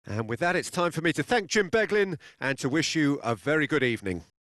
And with that, it's time for me to thank Jim Beglin and to wish you a very good evening.